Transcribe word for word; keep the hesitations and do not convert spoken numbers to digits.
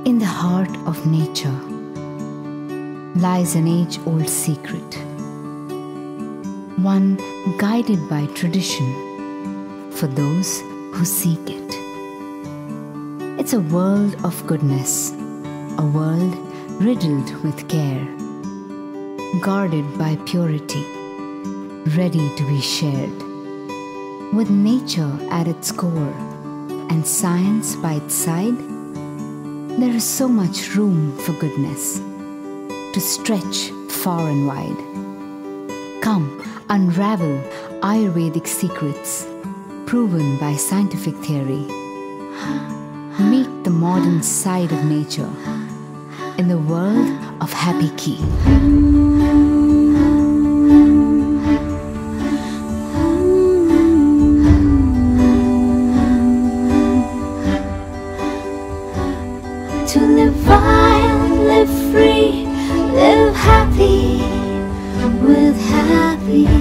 In the heart of nature lies an age-old secret, one guided by tradition for those who seek it. It's a world of goodness, a world riddled with care, guarded by purity, ready to be shared. With nature at its core and science by its side, there is so much room for goodness to stretch far and wide. Come, unravel Ayurvedic secrets proven by scientific theory. Meet the modern side of nature in the world of Happy Key. To live wild, live free, live happy with Happy